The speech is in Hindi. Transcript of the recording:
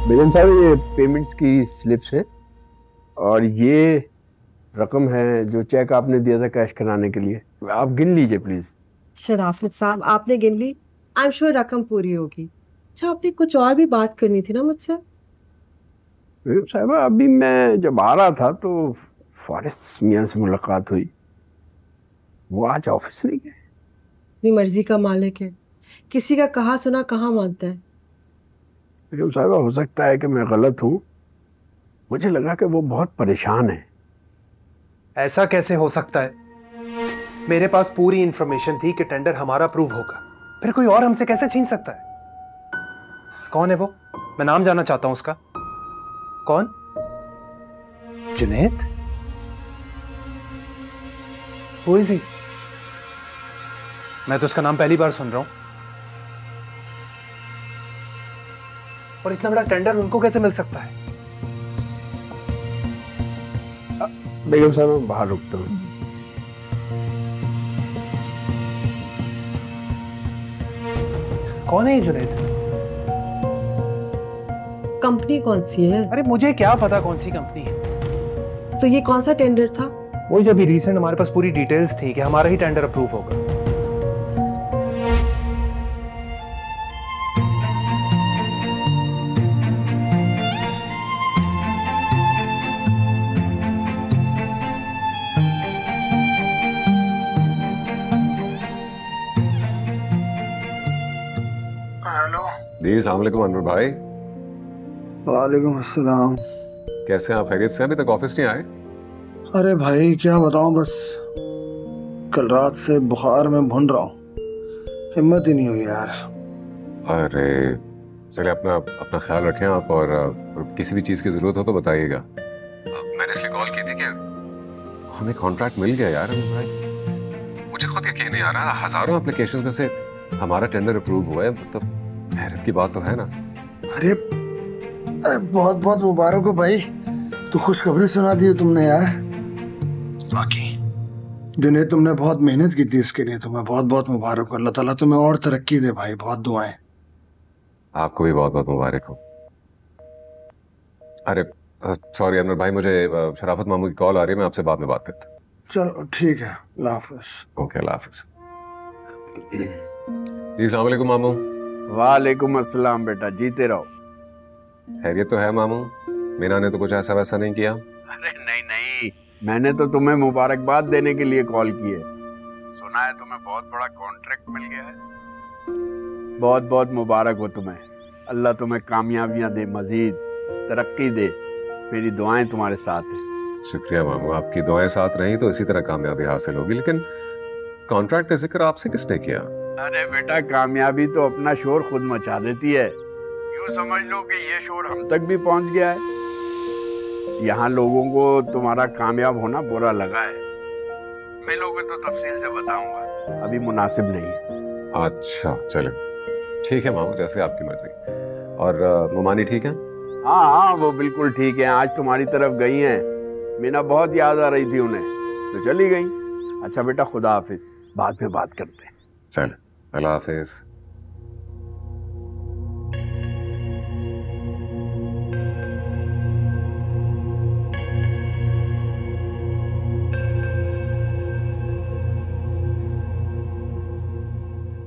बेगम साहब, ये पेमेंट्स की स्लिप्स है और ये रकम है जो चेक आपने दिया था कैश कराने के लिए। आप गिन लीजिए प्लीज। शराफत साहब, आपने गिन ली। आई एम श्योर रकम पूरी होगी। अच्छा, आपने कुछ और भी बात करनी थी ना मुझसे? बेगम साहब, अभी मैं जब आ रहा था तो फारिस मियाँ से मुलाकात हुई। वो आज ऑफिस नहीं गए। अपनी मर्जी का मालिक है, किसी का कहा सुना कहाँ मानता है। बेगम साहब, हो सकता है कि मैं गलत हूँ। मुझे लगा कि वो बहुत परेशान है। ऐसा कैसे हो सकता है? मेरे पास पूरी इंफॉर्मेशन थी कि टेंडर हमारा अप्रूव होगा, फिर कोई और हमसे कैसे छीन सकता है? कौन है वो? मैं नाम जानना चाहता हूं उसका। कौन? जुनैद? Who is he? मैं तो उसका नाम पहली बार सुन रहा हूं। और इतना बड़ा टेंडर उनको कैसे मिल सकता है? बेगम साहब, मैं बाहर रुकता हूँ। कौन है ये जुनैद? कंपनी कौन सी है? अरे मुझे क्या पता कौन सी कंपनी है। तो ये कौन सा टेंडर था? वो जब रिसेंट हमारे पास पूरी डिटेल्स थी कि हमारा ही टेंडर अप्रूव होगा। हेलो। जी अस्सलाम वालेकुम अनवर भाई। वालेकुम अस्सलाम। कैसे हैं आप? खैरियत से? अभी तक ऑफिस नहीं आए? अरे भाई क्या बताऊं, बस कल रात से बुखार में भुन रहा हूँ, हिम्मत ही नहीं हुई यार। अरे चलिए, अपना अपना ख्याल रखें आप, और किसी भी चीज़ की ज़रूरत हो तो बताइएगा। मैंने इसलिए कॉल की थी कि हमें कॉन्ट्रैक्ट मिल गया यार अनवर भाई। मुझे खुद यकीन नहीं आ रहा, हज़ारों एप्लीकेशंस में से हमारा टेंडर अप्रूव हुआ है। मतलब हैरत की बात तो है ना। अरे अरे बहुत बहुत मुबारक हो भाई, तो खुशखबरी सुना दी तुमने यार। बाकी जुनैद, तुमने बहुत मेहनत की थी इसके लिए, तुम्हें बहुत बहुत मुबारक हो। अल्लाह ताला तुम्हें और तरक्की दे भाई, बहुत दुआएं। आपको भी बहुत बहुत मुबारक हो। अरे सॉरी अनवर भाई, मुझे शराफत मामू की कॉल आ रही है, मैं आपसे बाद में बात करता हूँ। चलो ठीक है, अल्लाह हाफिज। ओके, अल्लाह हाफिज। जी अस्सलाम वालेकुम मामू। वालेकुम अस्सलाम बेटा, जीते रहो। खैरियत तो है मामू? मीना ने तो कुछ ऐसा वैसा नहीं किया? अरे नहीं नहीं, मैंने तो तुम्हें मुबारकबाद देने के लिए कॉल की है। सुना है तुम्हें बहुत बड़ा कॉन्ट्रैक्ट मिल गया है। बहुत बहुत मुबारक हो तुम्हें। अल्लाह तुम्हें कामयाबियां दे, मजीद तरक्की दे। मेरी दुआएं तुम्हारे साथ हैं। शुक्रिया मामू, आपकी दुआएं साथ रही तो इसी तरह कामयाबी हासिल होगी। लेकिन कॉन्ट्रैक्ट का जिक्र आपसे किसने किया? अरे बेटा, कामयाबी तो अपना शोर खुद मचा देती है। यूँ समझ लो कि ये शोर हम तक भी पहुंच गया है। यहाँ लोगों को तुम्हारा कामयाब होना बुरा लगा है। मिलोगे तो तफसील से बताऊंगा, अभी मुनासिब नहीं है। अच्छा चले, ठीक है मामू, जैसे आपकी मर्जी। और मुमानी ठीक है? हाँ हाँ, वो बिल्कुल ठीक है। आज तुम्हारी तरफ गई हैं। मीना बहुत याद आ रही थी उन्हें, तो चली गई। अच्छा बेटा, खुदा हाफिज, बाद में बात करते हैं। चल, अल्लाह हाफिज।